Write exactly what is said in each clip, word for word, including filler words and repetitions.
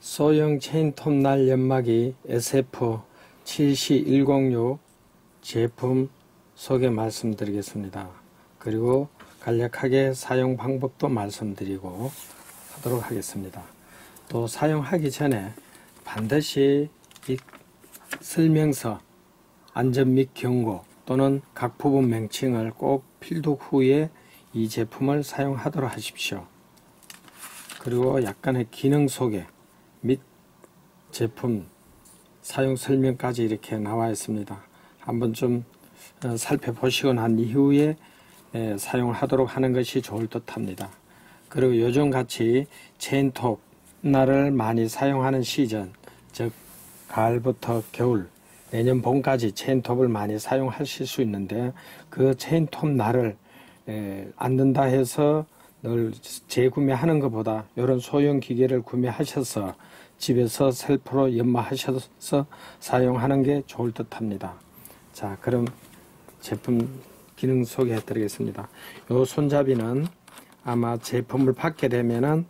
소형 체인 톱날 연마기 에스에프 칠 씨 일공육 제품 소개 말씀드리겠습니다. 그리고 간략하게 사용 방법도 말씀드리고 하도록 하겠습니다. 또 사용하기 전에 반드시 이 설명서, 안전 및 경고 또는 각 부분 명칭을 꼭 필독 후에 이 제품을 사용하도록 하십시오. 그리고 약간의 기능 소개 및 제품 사용 설명까지 이렇게 나와 있습니다. 한번 좀 살펴보시고 난 이후에 사용하도록 하는 것이 좋을 듯 합니다. 그리고 요즘같이 체인톱 날을 많이 사용하는 시즌, 즉 가을부터 겨울, 내년 봄까지 체인톱을 많이 사용하실 수 있는데, 그 체인톱 날을 안 된다 해서 늘 재구매하는 것보다 이런 소형 기계를 구매하셔서 집에서 셀프로 연마하셔서 사용하는 게 좋을 듯 합니다. 자, 그럼 제품 기능 소개해 드리겠습니다. 요 손잡이는 아마 제품을 받게 되면은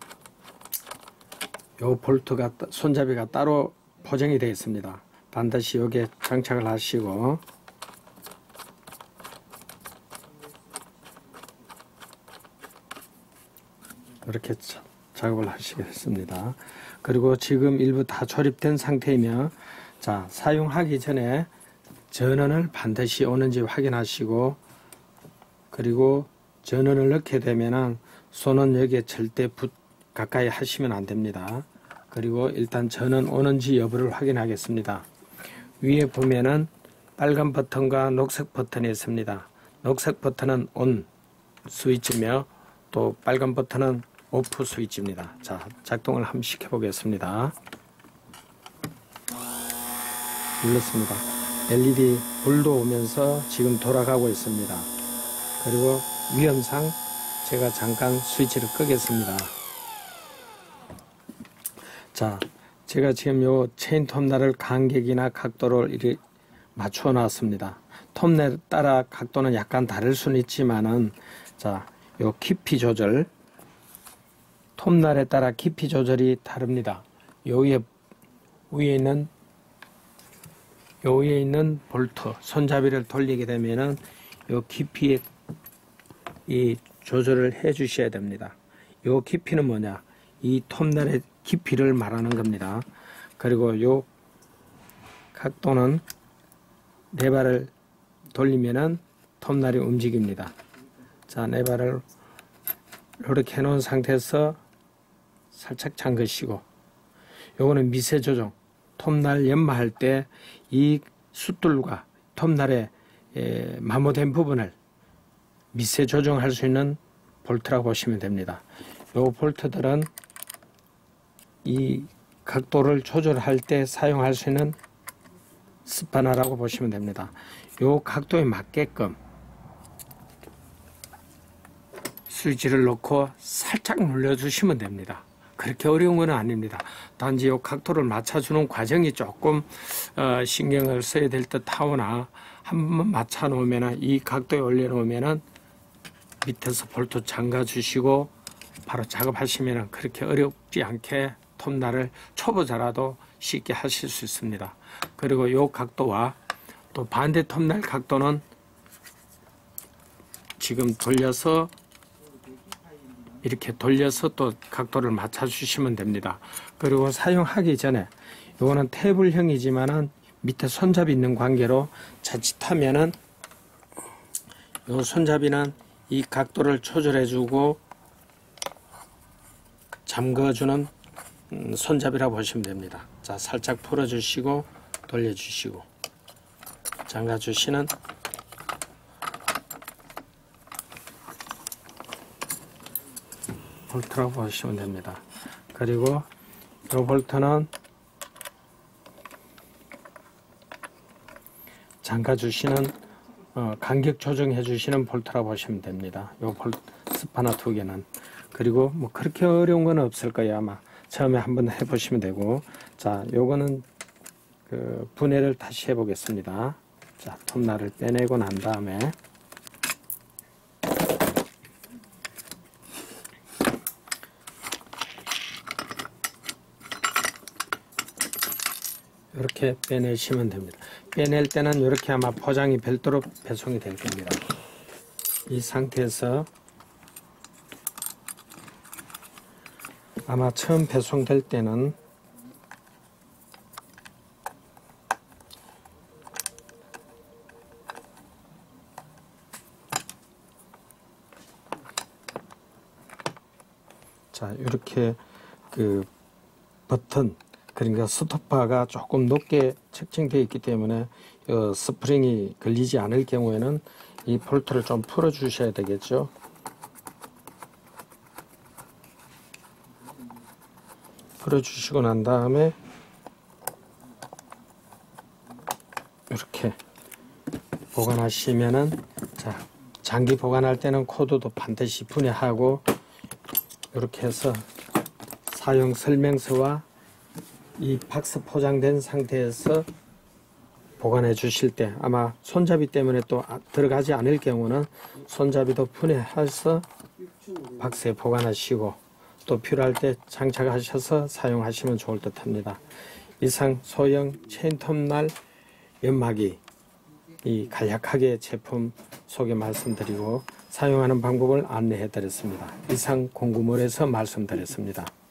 요 볼트가, 손잡이가 따로 포장이 되어 있습니다. 반드시 여기에 장착을 하시고, 이렇게 작업을 하시겠습니다. 그리고 지금 일부 다 조립된 상태이며, 자, 사용하기 전에 전원을 반드시 오는지 확인하시고, 그리고 전원을 넣게 되면은 손은 여기에 절대 붙 가까이 하시면 안 됩니다. 그리고 일단 전원 오는지 여부를 확인하겠습니다. 위에 보면은 빨간 버튼과 녹색 버튼이 있습니다. 녹색 버튼은 온 스위치며 또 빨간 버튼은 오프 스위치입니다. 자, 작동을 한번 시켜 보겠습니다. 눌렀습니다. 엘이디 불도 오면서 지금 돌아가고 있습니다. 그리고 위험상 제가 잠깐 스위치를 끄겠습니다. 자, 제가 지금 요 체인 톱날을 간격이나 각도를 이렇게 맞춰 놨습니다. 톱날 따라 각도는 약간 다를 수는 있지만은, 자, 요 깊이 조절, 톱날에 따라 깊이 조절이 다릅니다. 요 위에, 위에 있는, 요 위에 있는 볼트, 손잡이를 돌리게 되면은 요 깊이에 이 조절을 해 주셔야 됩니다. 요 깊이는 뭐냐? 이 톱날의 깊이를 말하는 겁니다. 그리고 요 각도는 레바를 돌리면은 톱날이 움직입니다. 자, 레바를 이렇게 해 놓은 상태에서 살짝 잠그시고, 요거는 미세 조정, 톱날 연마할 때 이 숫돌과 톱날의 마모된 부분을 미세 조정할 수 있는 볼트라고 보시면 됩니다. 요 볼트들은 이 각도를 조절할 때 사용할 수 있는 스파나라고 보시면 됩니다. 요 각도에 맞게끔 스위치를 놓고 살짝 눌러주시면 됩니다. 그렇게 어려운 건 아닙니다. 단지 요 각도를 맞춰주는 과정이 조금 어, 신경을 써야 될 듯 하거나, 한번 맞춰 놓으면, 이 각도에 올려 놓으면은 밑에서 볼트 잠가 주시고 바로 작업하시면 그렇게 어렵지 않게 톱날을 초보자라도 쉽게 하실 수 있습니다. 그리고 이 각도와 또 반대 톱날 각도는 지금 돌려서, 이렇게 돌려서 또 각도를 맞춰 주시면 됩니다. 그리고 사용하기 전에, 이거는 테이블형이지만은 밑에 손잡이 있는 관계로 자칫하면은 이 손잡이는 이 각도를 조절해 주고 잠궈주는 손잡이라고 보시면 됩니다. 자, 살짝 풀어주시고 돌려주시고 잠가주시는 볼트라고 보시면 됩니다. 그리고 이 볼트는 잠가주시는 어, 간격 조정해 주시는 볼트라고 보시면 됩니다. 요 볼트 스파나 두 개는. 그리고 뭐 그렇게 어려운 건 없을 거예요. 아마 처음에 한번 해보시면 되고. 자, 요거는 그 분해를 다시 해 보겠습니다. 자, 톱날을 빼내고 난 다음에 이렇게 빼내시면 됩니다. 빼낼 때는 이렇게 아마 포장이 별도로 배송이 될 겁니다. 이 상태에서 아마 처음 배송될 때는 자, 이렇게 그 버튼, 그러니까 스토퍼가 조금 높게 측정되어 있기 때문에 어, 스프링이 걸리지 않을 경우에는 이 볼트를 좀 풀어 주셔야 되겠죠. 풀어 주시고 난 다음에 이렇게 보관하시면은, 자, 장기 보관할 때는 코드도 반드시 분해하고 이렇게 해서 사용 설명서와 이 박스 포장된 상태에서 보관해 주실 때, 아마 손잡이 때문에 또 들어가지 않을 경우는 손잡이도 분해해서 박스에 보관하시고 또 필요할 때 장착하셔서 사용하시면 좋을 듯 합니다. 이상 소형 체인톱날 연마기 이 간략하게 제품 소개 말씀드리고 사용하는 방법을 안내해 드렸습니다. 이상 공구몰에서 말씀드렸습니다.